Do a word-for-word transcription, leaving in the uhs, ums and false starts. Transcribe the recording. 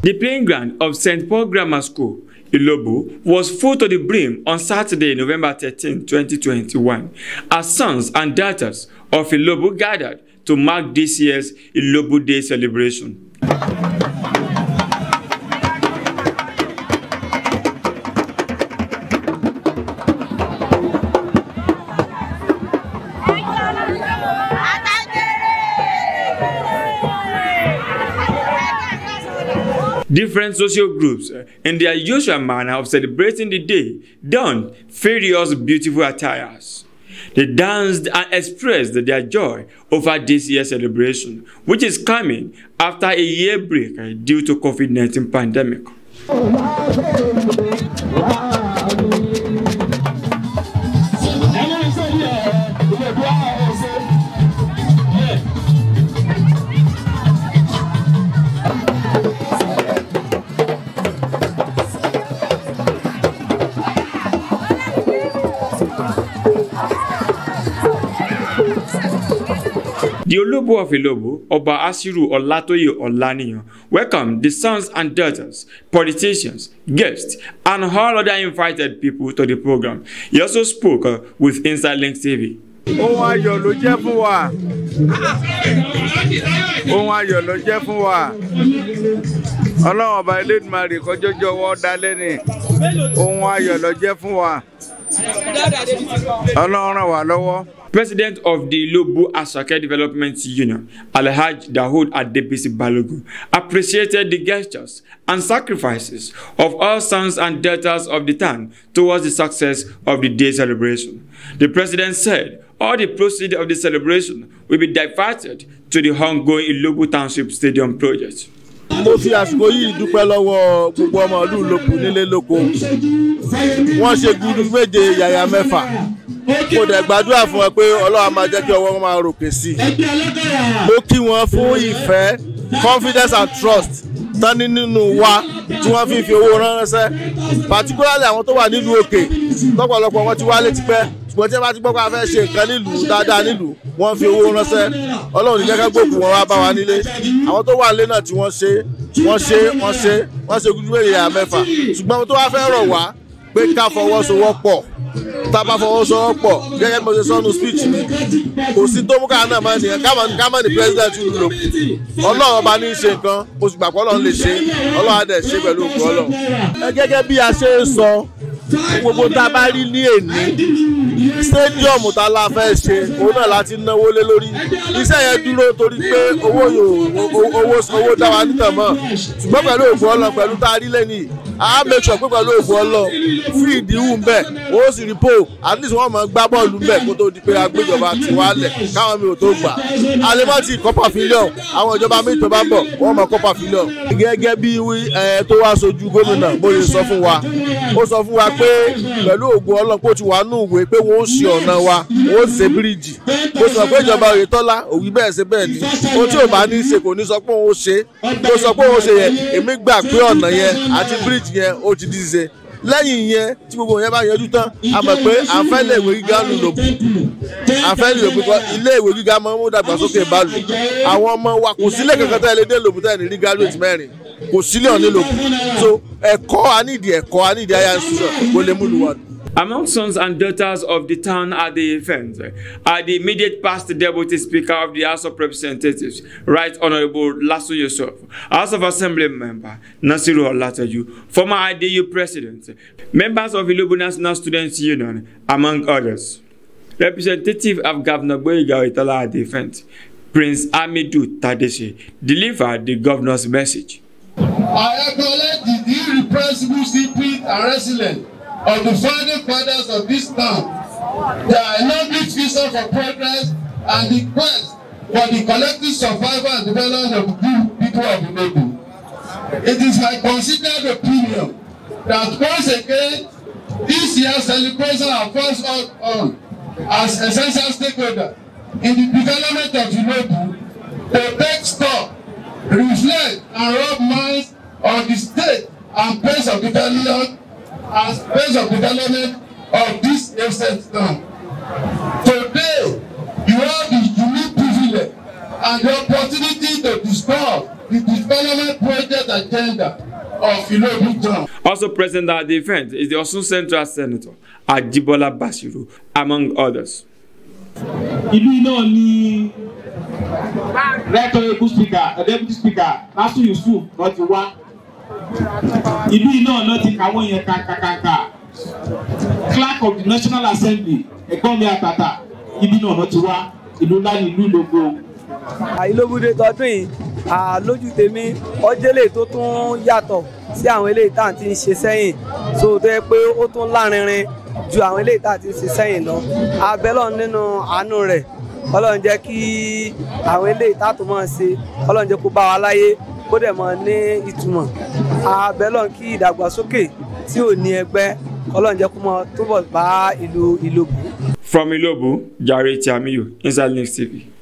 The playing ground of Saint Paul Grammar School, Ilobu, was full to the brim on Saturday, November thirteenth, twenty twenty-one, as sons and daughters of Ilobu gathered to mark this year's Ilobu Day celebration. Different social groups, in their usual manner of celebrating the day, donned various beautiful attires. They danced and expressed their joy over this year's celebration, which is coming after a year break due to COVID nineteen pandemic. The Olobu of Ilobu, Oba Asiru Olatoye Olaniyan, welcomed the sons and daughters, politicians, guests, and all other invited people to the program. He also spoke uh, with Inside Link T V. Ohun ayọ̀ ló jẹ́ fún wa. Ohun ayọ̀ ló jẹ́ fún wa. Ọlọ́run ọba Elédùmarè kó jọjọ́ wọ́ dá lẹ́ni. Ohun ayọ̀ ló jẹ́ fún wa. Ọlọ́run ràn wá lọ́wọ́. President of the Ilobu Asake Development Union, Alhaji Dahoud Adebisi Balogun, appreciated the gestures and sacrifices of all sons and daughters of the town towards the success of the day celebration. The president said all the proceeds of the celebration will be diverted to the ongoing Ilobu Township Stadium project. Mo fi àsìkò yìí dúpẹ́ lọ́wọ́ gbogbo ọmọ ìlú Ilobu nílé lóko. Wọ́n ṣe gudu méje yàyà mẹ́fà. Mo dẹ̀ gbàdúrà fún wọn pé Ọlọ́run máa jẹ́ kí ọwọ́ wọn máa ròkè sí i. Mo kí wọn fún ìfẹ́, confidence and trust tán ní nínú wa tí wọ́n fi ń fi owó ránṣẹ́. Particularly àwọn tó wà nílùú òkè lọ́pọ̀lọpọ̀ wọn ti wálé tipẹ́. Ṣùgbọ́n tí wọ́n bá ti gbọ́ pé a fẹ́ ṣe nǹkan nílùú dáadáa nílùú, wọ́n fi owó ránṣẹ́. Ọlọ́run ní jẹ́ gbòkú wọn wá bá wa nílé. Àwọn tó wà nílé náà tí wọ́n ṣe wọ́n ṣe wọ́n ṣe wọ́n ṣe gúdú mẹ́rin yàrá mẹ́fà. Ṣùgbọ́n àwọn tó wá fẹ́ rọ̀ wá pé ká fọwọ́sowọ́pọ̀. Tá bá fọwọ́sowọ́pọ̀ gẹ́gẹ́ bí mo ṣe sọ́nu speech mi. Kò sí tó mú káà náà máa nìyẹn ká má ní president ìlú Ilobu. Ọlọ́run ọba ní í ṣe nǹkan, mo sì gbà pé Ọlọ́run lè ṣe, Ọlọ́run á dẹ̀ ṣe pẹ̀lú òkú Ọlọ́run. Gẹ́gẹ́ bí a ṣe ń sọ, gbogbo tá a bá rí ní èní, stadium tá la fẹ́ ṣe, òun náà láti náwó lé lórí. Iṣẹ́ yẹn dúró torí pé owó owó owó dá wa nítàn mọ́. Ṣùgbọ́n pẹ̀lú òkú Ọlọ́run pẹ̀lú tá a rí lẹ́nìí, a make sure pé pẹ̀lú òkú Ọlọ́run fún ìdíwù ń bẹ̀, ó sì rí pò, at least wọ́n máa gbá bọ́ọ̀lù ń bẹ̀ kó tó di pé agbéjọba ti wálẹ̀ káwọn mi ò tó gbà. Alemọ́tì kọ́pà fílíọ̀n, àwọn ìjọba mi tó bá ń bọ̀, wọ́n máa kọ́pà fílíọ̀n. Gẹ́gẹ́ bí tó wá sojú gómìnà, mo lè sọ fún wa, ó sọ fún wa pé pẹ̀lú òkú Ọlọ́run pé ó ti wà nù ìwé pé wọ́n ó ṣe ọ̀nà wa, wọ́n ó ṣe bíríìjì. Mo sọ pé ìjọba Oyètọ́lá òwì bẹ́ẹ̀ ṣe bẹ́ẹ̀ ni, ohun tí ò bá ní í ṣe kò ní sọ pé òun ó ṣe. Mo sọ pé òun ó ṣe yẹn, èmi gbà pé ọ̀nà yẹn àti bíríìjì yẹn ó ti di ṣe. Lẹ́yìn yẹn tí gbogbo yẹn bá yanjú tán, a mọ̀ pé à ń fẹ́ ilé ìwé gíga ní Ilobu. À ń fẹ́ ilé ìwé gíga ilé ìwé gíga máa ń mú dàgbàsókè bá lù. Àwọn ọmọ wa kò sílé kankan tẹ́ lé dé Ilobu tẹ́ ní rí graduate mẹ́rin. Kò sílé ọ̀ní Ilobu. So ẹ̀kọ́ a nídìí ẹ̀kọ́ a nídìí higher institution kò lè mú lu wa. Among sons and daughters of the town at the event are the immediate past Deputy Speaker of the House of Representatives, Right Honorable Lasso Yusuf, House of Assembly Member Nasiru Olatoju, former I D U President, members of Ilobu National Students Union, among others. Representative of Governor Gboyega Oyetola at the event, Prince Amidou Tadeshi, delivered the governor's message. I acknowledge the irrepressible spirit and resilience of the founding fathers of this town. They are a noble vision for progress and the quest for the collective survival and development of the people of Ilobu. It is my considered opinion that once again, this year's celebration are forced on as essential stakeholders in the development of Ilobu to take stock, reflect, and rub minds on the state and pace of development as pace of development of this ancient town. Today, you have the unique privilege and the opportunity to discuss the development project agenda of Ilobu town. Also present at the event is the Osun Central Senator Ajibola Bashiru, among others. Ìlú náà ni Right Honourable Speaker, Deputy Speaker, Lasu Yusuf náà ti wá. Ìlú náà náà ti kàwé yẹn kàkàkàkà. Clerk of the National Assembly, Ẹ̀gbọ́n mi àtàtà, ìlú náà náà ti wá. Ìlú ńlá ni ìlú Ìlóbù. Ìlóbùdé tọdún yìí lójú tèmi ọjẹ́lẹ̀ tó tún yàtọ̀ sí àwọn eléyìí tá à ń ti ṣe sẹ́yìn so tó yẹ pé ó tún lárinrin ju àwọn eléyìí tá à ti ṣe sẹ́yìn lọ abẹ́lọ́ nínú àánú rẹ̀ Ọlọ́run jẹ́ kí àwọn eléyìí tá tó máa ṣe Ọlọ́run jẹ́ kó bá wa láyé kó dẹ̀ máa ní ìtumọ̀ abẹ́lọ́ kí ìdàgbàsókè tí ò ní ẹgbẹ́ Ọlọ́run jẹ́ kó máa túbọ̀ bá ìlú Ìlóbù. From Ilobu, Jare Tiamiyu, Inside Links T V.